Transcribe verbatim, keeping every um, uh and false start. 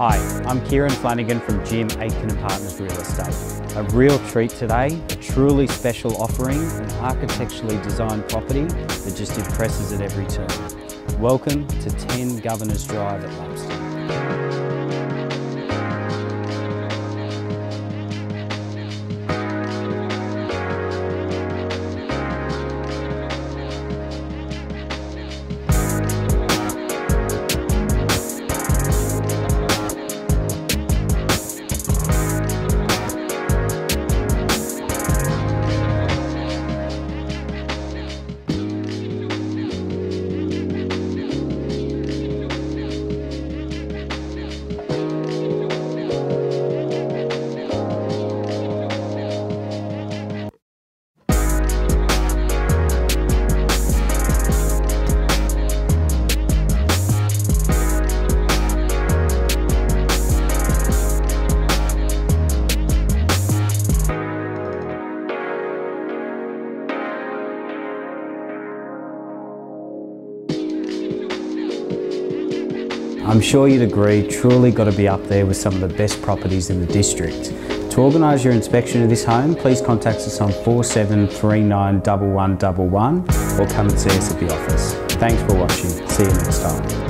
Hi, I'm Kieran Flanagan from Jim Aitken and Partners Real Estate. A real treat today, a truly special offering, an architecturally designed property that just impresses at every turn. Welcome to ten Governors Drive at Lapstone. I'm sure you'd agree, truly got to be up there with some of the best properties in the district. To organise your inspection of this home, please contact us on four seven three nine one one one one or come and see us at the office. Thanks for watching. See you next time.